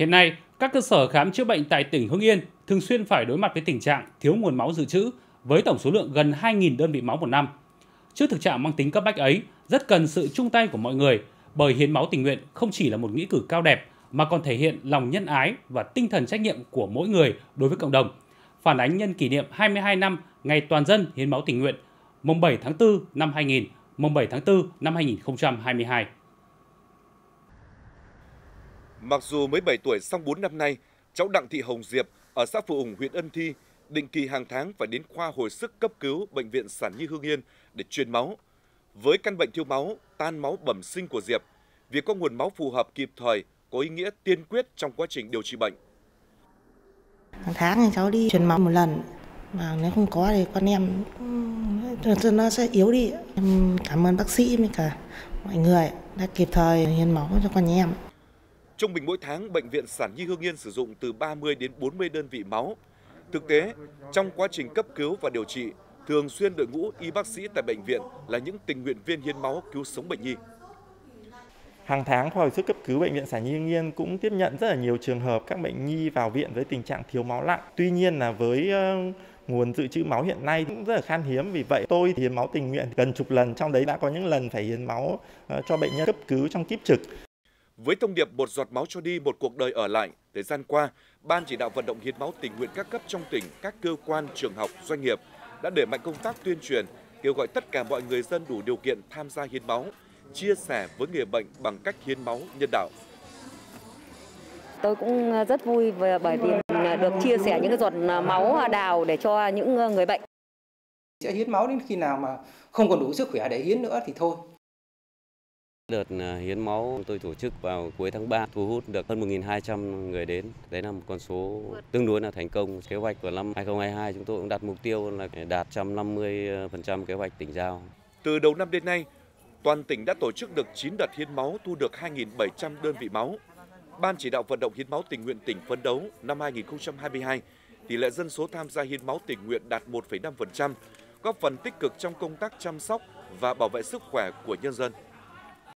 Hiện nay, các cơ sở khám chữa bệnh tại tỉnh Hưng Yên thường xuyên phải đối mặt với tình trạng thiếu nguồn máu dự trữ với tổng số lượng gần 2.000 đơn vị máu một năm. Trước thực trạng mang tính cấp bách ấy, rất cần sự chung tay của mọi người, bởi hiến máu tình nguyện không chỉ là một nghĩa cử cao đẹp mà còn thể hiện lòng nhân ái và tinh thần trách nhiệm của mỗi người đối với cộng đồng. Phản ánh nhân kỷ niệm 22 năm Ngày Toàn dân hiến máu tình nguyện, mùng 7 tháng 4 năm 2000, mùng 7 tháng 4 năm 2022. Mặc dù mới 7 tuổi song 4 năm nay, cháu Đặng Thị Hồng Diệp ở xã Phù Ủng, huyện Ân Thi định kỳ hàng tháng phải đến khoa hồi sức cấp cứu bệnh viện Sản Nhi Hưng Yên để truyền máu. Với căn bệnh thiếu máu, tan máu bẩm sinh của Diệp, việc có nguồn máu phù hợp kịp thời có ý nghĩa tiên quyết trong quá trình điều trị bệnh. Hàng tháng thì cháu đi truyền máu một lần, mà nếu không có thì con em nó sẽ yếu đi. Em cảm ơn bác sĩ với cả mọi người đã kịp thời hiến máu cho con em. Trung bình mỗi tháng, bệnh viện Sản Nhi Hưng Yên sử dụng từ 30 đến 40 đơn vị máu. Thực tế, trong quá trình cấp cứu và điều trị, thường xuyên đội ngũ y bác sĩ tại bệnh viện là những tình nguyện viên hiến máu cứu sống bệnh nhi. Hàng tháng, khoa hồi sức cấp cứu bệnh viện Sản Nhi Hưng Yên cũng tiếp nhận rất là nhiều trường hợp các bệnh nhi vào viện với tình trạng thiếu máu nặng. Tuy nhiên là với nguồn dự trữ máu hiện nay cũng rất là khan hiếm, vì vậy tôi hiến máu tình nguyện gần chục lần, trong đấy đã có những lần phải hiến máu cho bệnh nhân cấp cứu trong kíp trực. Với thông điệp một giọt máu cho đi, một cuộc đời ở lại, thời gian qua, Ban chỉ đạo vận động hiến máu tình nguyện các cấp trong tỉnh, các cơ quan, trường học, doanh nghiệp đã đẩy mạnh công tác tuyên truyền, kêu gọi tất cả mọi người dân đủ điều kiện tham gia hiến máu, chia sẻ với người bệnh bằng cách hiến máu nhân đạo. Tôi cũng rất vui bởi vì được chia sẻ những cái giọt máu đào để cho những người bệnh. Sẽ hiến máu đến khi nào mà không còn đủ sức khỏe để hiến nữa thì thôi. Đợt hiến máu tôi tổ chức vào cuối tháng 3, thu hút được hơn 1.200 người đến. Đấy là một con số tương đối là thành công. Kế hoạch của năm 2022 chúng tôi cũng đặt mục tiêu là đạt 150% kế hoạch tỉnh giao. Từ đầu năm đến nay, toàn tỉnh đã tổ chức được 9 đợt hiến máu, thu được 2.700 đơn vị máu. Ban chỉ đạo vận động hiến máu tình nguyện tỉnh phấn đấu năm 2022, tỷ lệ dân số tham gia hiến máu tình nguyện đạt 1,5%, góp phần tích cực trong công tác chăm sóc và bảo vệ sức khỏe của nhân dân.